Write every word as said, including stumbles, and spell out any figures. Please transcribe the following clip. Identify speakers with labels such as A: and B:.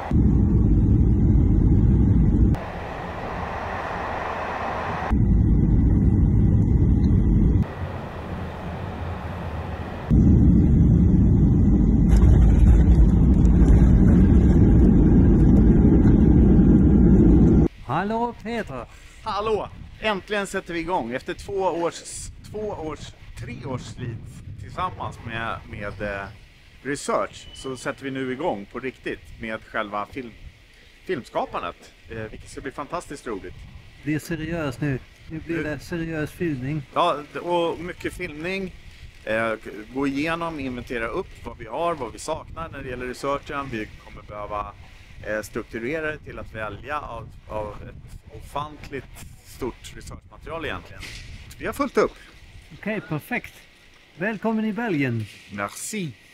A: Hallå Peter!
B: Hallå! Äntligen sätter vi igång. Efter två års, två års, tre års slit tillsammans med, med eh, research så sätter vi nu igång på riktigt med själva film, filmskapandet. Eh, vilket ska bli fantastiskt roligt.
A: Det blir seriöst nu. Nu blir det seriös filmning.
B: Ja, och mycket filmning. Eh, gå igenom, inventera upp vad vi har, vad vi saknar när det gäller researchen. Vi kommer behöva eh, strukturera det till att välja av, av ett ofantligt stort researchmaterial egentligen. Vi har fullt upp.
A: Okej, perfekt. Välkommen i Belgien.
B: Merci.